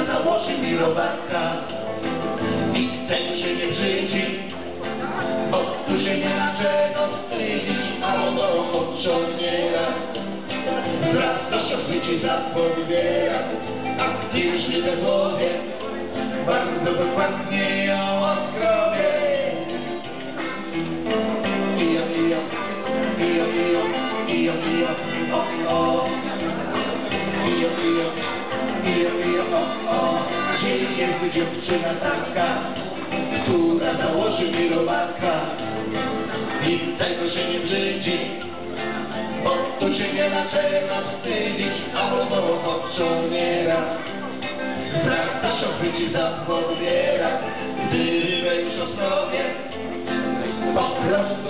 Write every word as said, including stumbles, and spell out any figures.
która założy mi robaka. Nikt tego się nie brzydzi, bo tu się nie ma czego wstydzić, a ono odciągniera. Wraz do siostrzyczki zapowiera, a gdy już nie we głowie, bardzo dokładnie ją odkrowie. Ijo, ijo, ijo, ijo, ijo, ijo, o, o. Ijo, ijo, ijo, ijo, o, o. Gdzie jest dziewczyna taka, która założy mi robaka? Nikt tego się nie brzydzi, bo tu się nie ma czego wstydzić, a ono odciągniera. Wraca się chwyci za podbiera, gdy rybę już ostrowie, po prostu